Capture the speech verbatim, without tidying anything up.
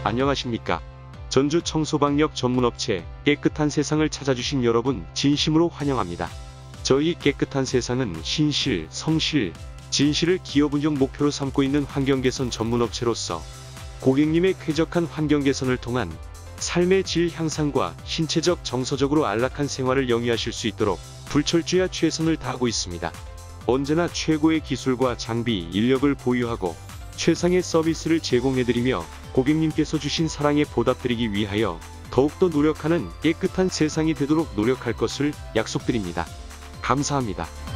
안녕하십니까. 전주 청소방역 전문업체 깨끗한 세상을 찾아주신 여러분 진심으로 환영합니다. 저희 깨끗한 세상은 신실, 성실, 진실을 기업 운영 목표로 삼고 있는 환경개선 전문업체로서 고객님의 쾌적한 환경개선을 통한 삶의 질 향상과 신체적 정서적으로 안락한 생활을 영위하실 수 있도록 불철주야 최선을 다하고 있습니다. 언제나 최고의 기술과 장비, 인력을 보유하고 최상의 서비스를 제공해드리며 고객님께서 주신 사랑에 보답드리기 위하여 더욱더 노력하는 깨끗한 세상이 되도록 노력할 것을 약속드립니다. 감사합니다.